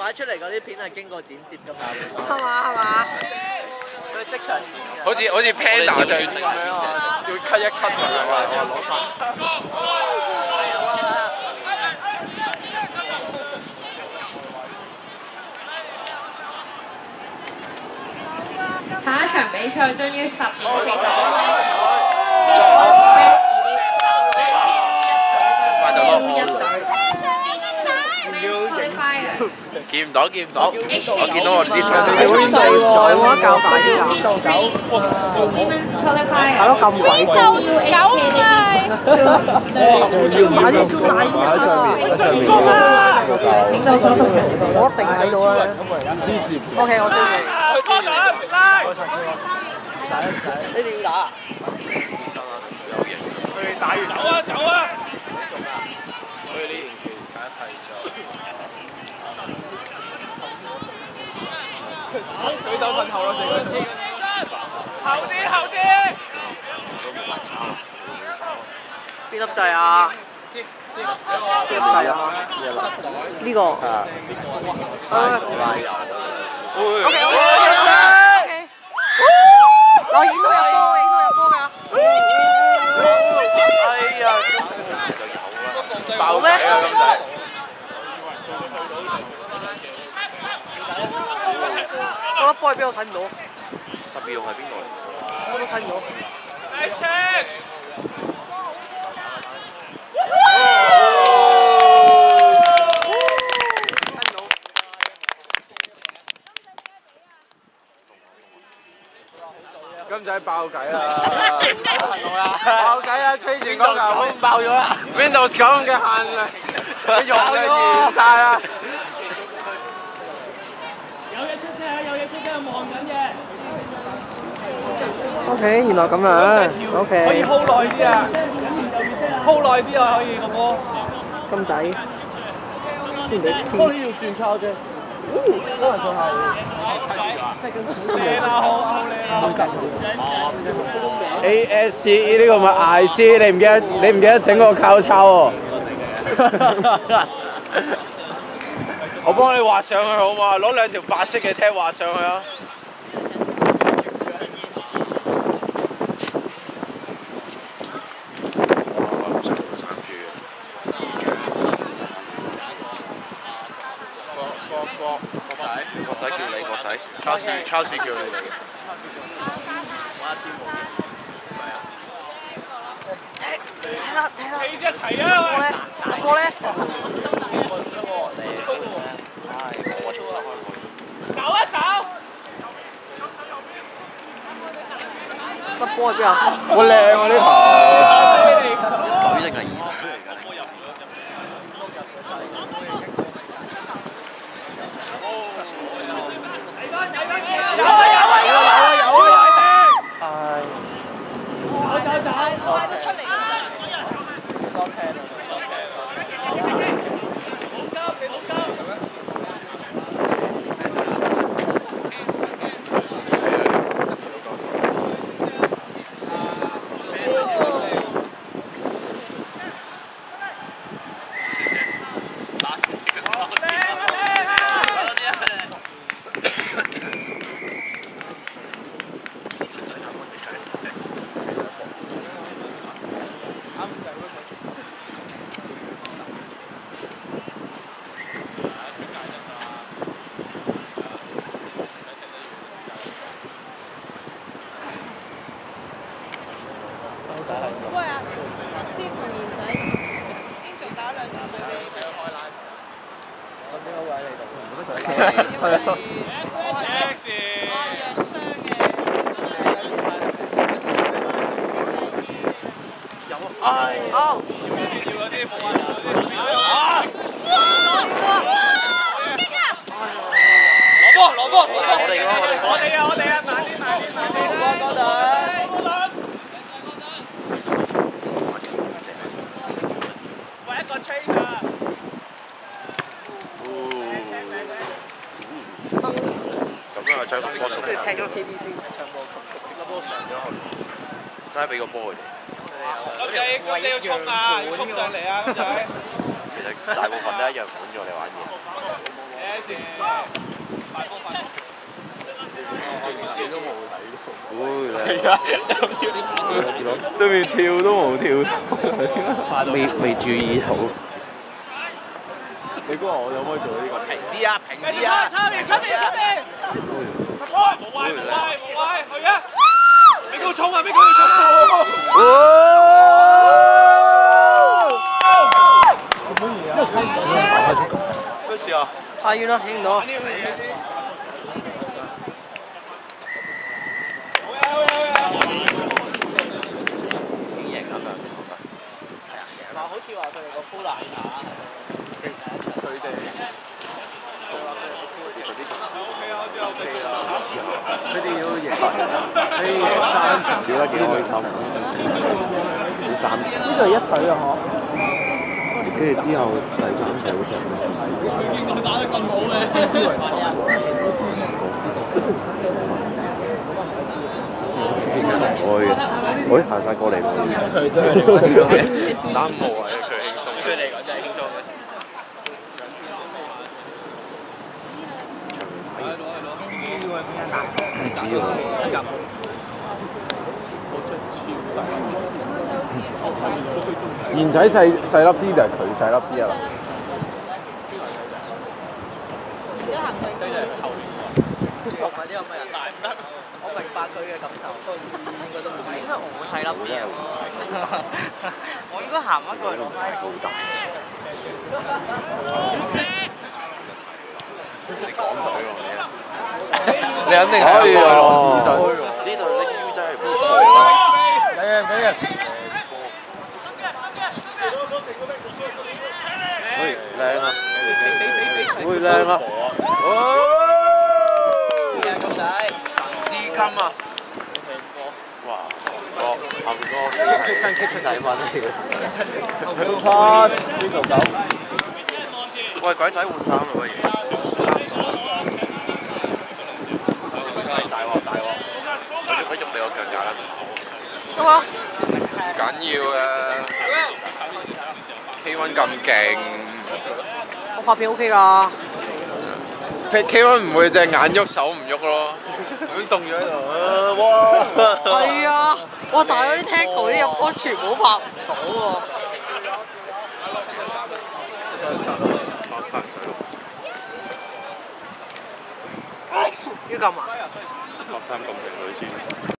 擺出嚟嗰啲片係經過剪接㗎嘛。 係嘛？ 佢即場好似 Panda 上咁樣啊，要 cut 一 cut 咁樣啊，攞晒。 下一場比賽將於10點45 見唔到，我見到我啲手好細喎，有冇得較大啲㗎？係咯，咁鬼高。超大啲喺上面，我一定睇到啦。OK， 我追你。你哋要打啊？ 佢哋打完走啊！佢哋呢期揀一替咗。舉手瞓後咯，成個先。後啲。 邊粒掣啊？邊粒掣啊？呢個。OK， 我影到入波㗎。 哎呀，爆咩？ 嗰粒波喺邊我睇唔到。 12號係邊個嚟？ 我都睇唔到。 Nice catch！金仔爆計啦！爆計啊！吹住嗰球爆咗啦 ！Windows 9嘅限量，佢用嘅完晒啦！ 有嘢出聲，望緊嘅。 OK， 原來咁樣。OK。 可以 hold 耐啲啊 ！hold 耐啲啊，可以個波。 金仔。 不過你要轉抄啫。可能佢係。靚啊！好靚啊！ ASCE 呢個咪 IC， 你唔記得整個交叉喎？ 我幫你畫上去好嘛？攞2條白色嘅踢畫上去啊！國仔叫你，國仔 Charles 叫你嚟。 睇啦！ 一齊啊！ 我咧， 走啊走！ 個波喺邊啊？ 好靚喎呢球！ 隊定係2隊嚟㗎？ 喂啊 ，Steve 同賢仔應仲打2支水俾你哋。 我邊個位嚟度？ 係啊。我係弱傷嘅。 有啊！ 哦。 嗰啲冇啊！攞波！我哋啊！慢啲！嗰隊。喂，一個 chase 啊！ 咁樣就將個波送。 即係踢咗 KTV。 粒波上咗去，真係俾個波佢哋。 金仔要衝啊！要衝上嚟啊！金仔。 其實大部分都一樣管咗你玩嘢。 對面跳都冇跳到， 未注意到。 你估下我有冇可以做呢個？ 平啲啊，平啲啊！ 出邊！ 冇位，去啊！俾佢衝啊！俾佢衝！ 咩事啊？ 太遠啦，起唔到。 好似話佢哋個鋪難打， 佢哋要贏，所以贏3場少得幾開心。要3場。呢度係一隊啊，嗬。跟住之後第3場好似打得咁好嘅。喂，行晒過嚟喎！佢都係擔冇啊，佢輕鬆。 佢嚟講真係輕鬆嘅。 唔知喎。賢仔細粒啲定係佢細粒啲啊？ 然之後行佢學埋啲咁嘅人，但係唔得。我明白佢嘅感受，都應該都唔係。因為我細粒啲啊，我應該行一個落拉高大。 你港隊喎你肯定係可以攞自信。 呢度啲 U 真係唔錯。 俾人。 喂，靚啊！ 會靚啊！ 咁仔， 資金啊！哇！後面嗰個真出仔運嚟嘅。 pass 邊度走？ 喂，鬼仔換衫啦喂！大鑊！佢喐你個腳架啦！ 做啊！ 唔緊要啊 ！K1 咁勁我拍片 OK 㗎。 ，K1 唔會隻眼喐手唔喐咯，咁凍咗喺度。哇！ 係啊！哇！大佬啲 tackle 啲入波全部都拍唔到喎。要撳啊？ 落攤咁平女先。